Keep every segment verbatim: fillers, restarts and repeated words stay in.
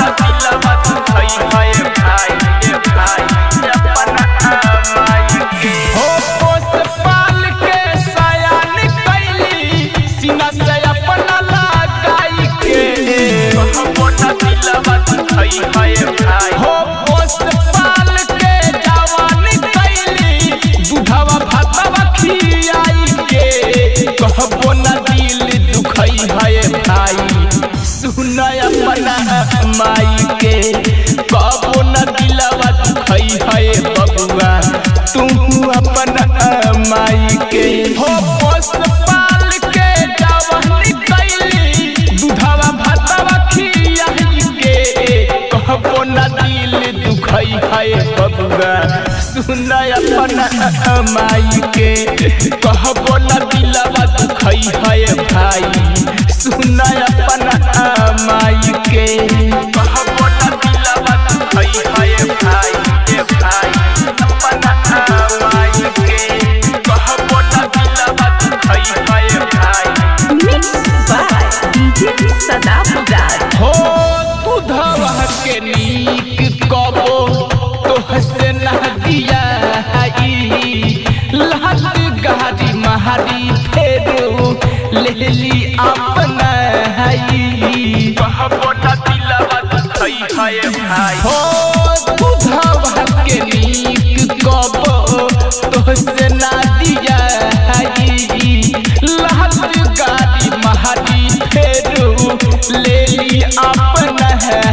न दिलवा दुखई है भाई ये भाई अपना माई के हो पोस पाल के सयान कैली सीना से अपना लगाई के कहबो न दिलवा दुखई है भाई हो पोस पाल के जवान कैली दूधवा भातवा खियाई के कहबो न दिल दुखई है भाई सुन अपना माई के कहबो न दिलवा दुखई है बबुआ तू अपना माई के हो पोस पाल के जवानी कैली दूधवा भातवा खियाई के कहबो न दिल दुखई है बबुआ सुन अपना माई के कहबो न दिलवा दुखई है भाई सुन अपना माई के कहबो न दिलवा दुखई है भाई ये भाई अपना माई के कहबो न दिलवा दुखई है भाई मिक्स बाय डीजे सदाबहार हो दूधवा के नीक कबो तोहसे न दिया लहत गाड़ी महारी फेरो लेली अपना कहबो न दिलवा दुखई है भाई हो दूधवा के नीक कबो तोहसे न दिया लहत गाड़ी महारी फेरो लेली अपना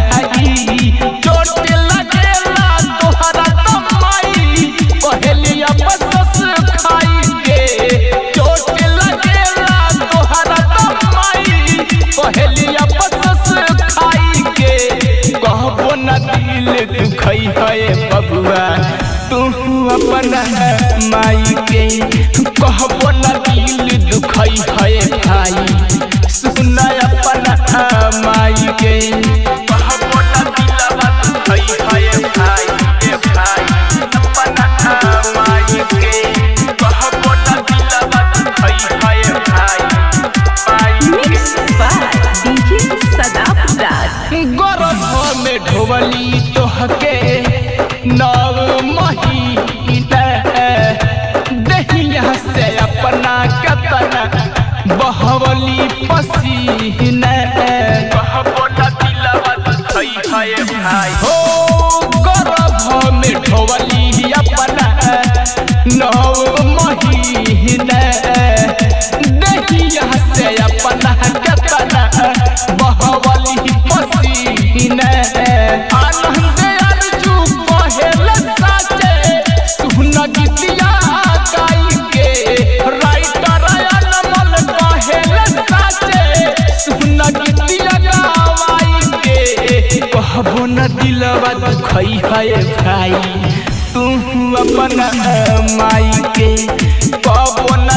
चोट लगेला तोहरा तमाई पहली अपस खाई के चोट लगेला तोहरा तमाई पहली अपस खाई के कहबो न दिल दुखई है बबुआ तू अपना माई के कहबो न दिल दुखई है भाई सुन अपना माई के कहबो न दिलवा दुखई है भाई ये भाई अपना माई के कहबो न दिलवा दुखई है भाई मिक्स बाय डीजे सदाबहार गर्भ में ढोवली तोहके नव महीना दहिया से अपना कतना बहवली पसीना कहबो न दिलवा दुखई है भाई हो गर्भ में ढोवली अपना नव महीना दहिया से अपना कतना बहवली पसीना आनंद अर्जू पहल साचे सुन गीतिया गाई के राइटर अनमोल पहल साचे सुन गीतिया गावाई के कहबो न दिलवा दुखई है भाई तू अपना माई के कहबो न